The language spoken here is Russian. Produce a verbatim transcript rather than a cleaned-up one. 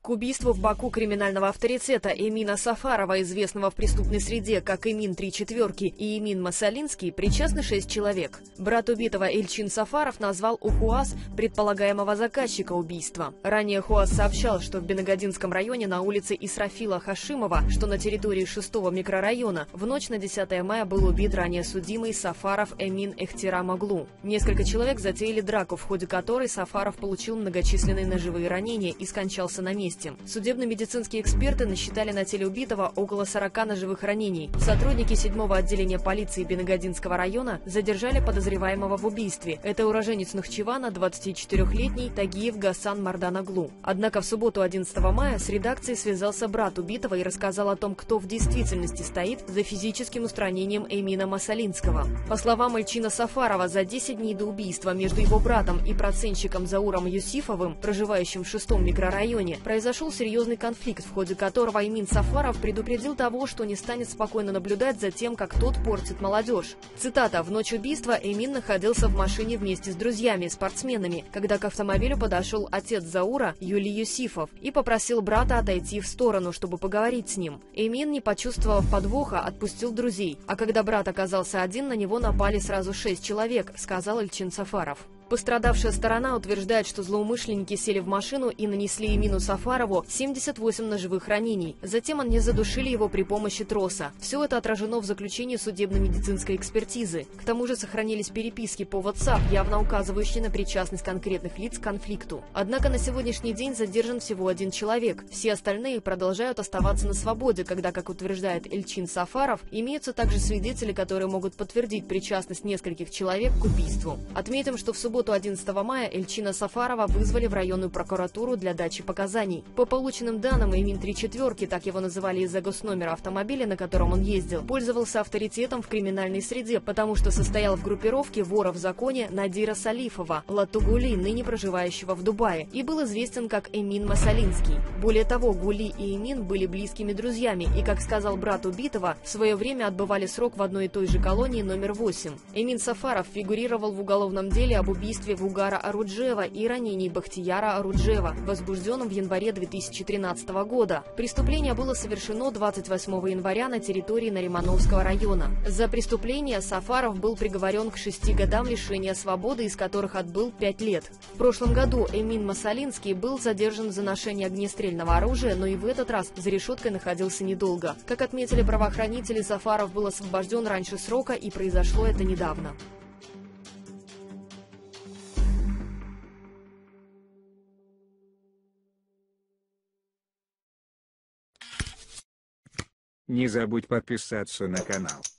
К убийству в Баку криминального авторитета Эмина Сафарова, известного в преступной среде как Эмин Три Четверки и Эмин Масалинский, причастны шесть человек. Брат убитого Эльчин Сафаров назвал УХУАС предполагаемого заказчика убийства. Ранее ХУАС сообщал, что в Бенагодинском районе на улице Исрафила Хашимова, что на территории шестого микрорайона, в ночь на десятое мая был убит ранее судимый Сафаров Эмин Эхтирам Оглу. Несколько человек затеяли драку, в ходе которой Сафаров получил многочисленные ножевые ранения и скончался на месте. Судебно-медицинские эксперты насчитали на теле убитого около сорока ножевых ранений. Сотрудники седьмого отделения полиции Бенагодинского района задержали подозреваемого в убийстве. Это уроженец Нахчивана, двадцатичетырёхлетний Тагиев Гасан Мардан Оглу. Однако в субботу одиннадцатого мая с редакцией связался брат убитого и рассказал о том, кто в действительности стоит за физическим устранением Эмина Масалинского. По словам Эльчина Сафарова, за десять дней до убийства между его братом и процентщиком Зауром Юсифовым, проживающим в шестом микрорайоне, произошел серьезный конфликт, в ходе которого Эмин Сафаров предупредил того, что не станет спокойно наблюдать за тем, как тот портит молодежь. Цитата: «В ночь убийства Эмин находился в машине вместе с друзьями, спортсменами, когда к автомобилю подошел отец Заура, Юлий Юсифов, и попросил брата отойти в сторону, чтобы поговорить с ним. Эмин, не почувствовав подвоха, отпустил друзей, а когда брат оказался один, на него напали сразу шесть человек», — сказал Эльчин Сафаров. Пострадавшая сторона утверждает, что злоумышленники сели в машину и нанесли Эмину Сафарову семьдесят восемь ножевых ранений. Затем они задушили его при помощи троса. Все это отражено в заключении судебно-медицинской экспертизы. К тому же сохранились переписки по WhatsApp, явно указывающие на причастность конкретных лиц к конфликту. Однако на сегодняшний день задержан всего один человек. Все остальные продолжают оставаться на свободе, когда, как утверждает Эльчин Сафаров, имеются также свидетели, которые могут подтвердить причастность нескольких человек к убийству. Отметим, что в субботу В субботу одиннадцатого мая Эльчина Сафарова вызвали в районную прокуратуру для дачи показаний. По полученным данным, Эмин Три Четверки, так его называли из-за госномера автомобиля, на котором он ездил, пользовался авторитетом в криминальной среде, потому что состоял в группировке вора в законе Надира Салифова, Лату Гули, ныне проживающего в Дубае, и был известен как Эмин Масалинский. Более того, Гули и Эмин были близкими друзьями и, как сказал брат убитого, в свое время отбывали срок в одной и той же колонии номер восемь. Эмин Сафаров фигурировал в уголовном деле об убийстве убийстве Вугара Аруджева и ранении Бахтияра Аруджева, возбужденном в январе две тысячи тринадцатого года. Преступление было совершено двадцать восьмого января на территории Наримановского района. За преступление Сафаров был приговорен к шести годам лишения свободы, из которых отбыл пять лет. В прошлом году Эмин Масалинский был задержан за ношение огнестрельного оружия, но и в этот раз за решеткой находился недолго. Как отметили правоохранители, Сафаров был освобожден раньше срока, и произошло это недавно. Не забудь подписаться на канал.